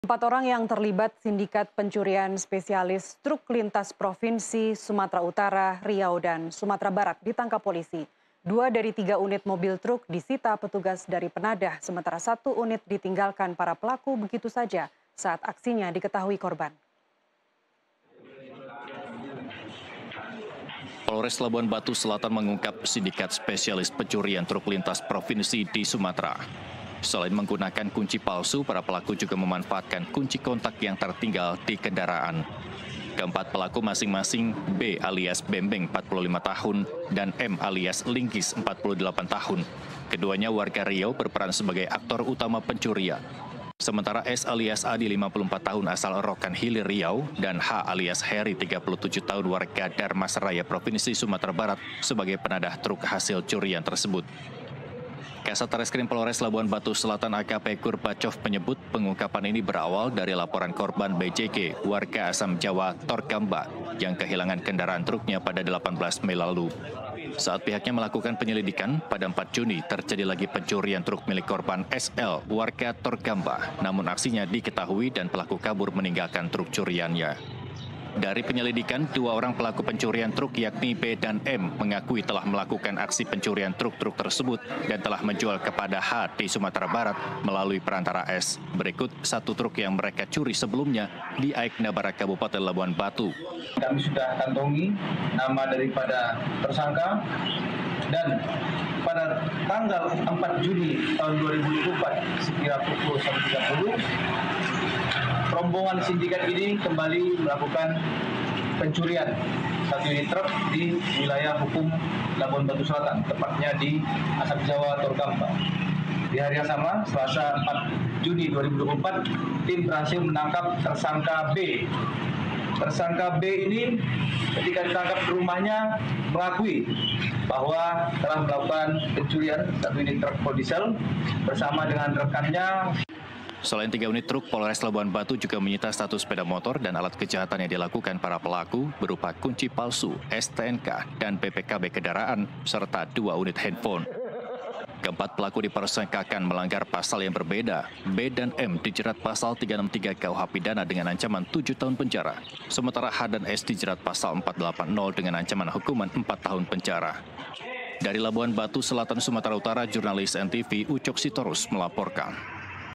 Empat orang yang terlibat sindikat pencurian spesialis truk lintas provinsi Sumatera Utara, Riau, dan Sumatera Barat ditangkap polisi. 2 dari 3 unit mobil truk disita petugas dari Penadah, sementara 1 unit ditinggalkan para pelaku begitu saja saat aksinya diketahui korban. Polres Labuan Batu Selatan mengungkap sindikat spesialis pencurian truk lintas provinsi di Sumatera. Selain menggunakan kunci palsu, para pelaku juga memanfaatkan kunci kontak yang tertinggal di kendaraan. Keempat pelaku masing-masing B alias Bembeng 45 tahun dan M alias Linggis 48 tahun. Keduanya warga Riau berperan sebagai aktor utama pencurian. Sementara S alias Adi 54 tahun asal Rokan Hilir Riau dan H alias Heri 37 tahun warga Darmasraya Provinsi Sumatera Barat sebagai penadah truk hasil curian tersebut. Kasat Reskrim Polres Labuan Batu Selatan AKP Kurbacov menyebut pengungkapan ini berawal dari laporan korban BJG, warga asam Jawa Torgamba, yang kehilangan kendaraan truknya pada 18 Mei lalu. Saat pihaknya melakukan penyelidikan, pada 4 Juni terjadi lagi pencurian truk milik korban SL, warga Torgamba. Namun aksinya diketahui dan pelaku kabur meninggalkan truk curiannya. Dari penyelidikan, 2 orang pelaku pencurian truk yakni B dan M mengakui telah melakukan aksi pencurian truk-truk tersebut dan telah menjual kepada H di Sumatera Barat melalui perantara S. Berikut 1 truk yang mereka curi sebelumnya di Aik Nabara Kabupaten Labuan Batu. Kami sudah kantongi nama daripada tersangka dan pada tanggal 4 Juni tahun 2024 sekira pukul 1.30 rombongan sindikat ini kembali melakukan pencurian 1 unit truk di wilayah hukum Labuan Batu Selatan, tepatnya di Asap Jawa Torgamba. Di hari yang sama, Selasa 4 Juni 2024, tim berhasil menangkap tersangka B. Tersangka B ini ketika ditangkap di rumahnya mengakui bahwa telah melakukan pencurian 1 unit truk diesel bersama dengan rekannya. Selain 3 unit truk, Polres Labuan Batu juga menyita 1 sepeda motor dan alat kejahatan yang dilakukan para pelaku berupa kunci palsu, STNK, dan PPKB kendaraan, serta 2 unit handphone. Keempat pelaku dipersangkakan melanggar pasal yang berbeda. B dan M dijerat pasal 363 KUH pidana dengan ancaman 7 tahun penjara. Sementara H dan S dijerat pasal 480 dengan ancaman hukuman 4 tahun penjara. Dari Labuan Batu Selatan, Sumatera Utara, jurnalis NTV Ucok Sitorus melaporkan.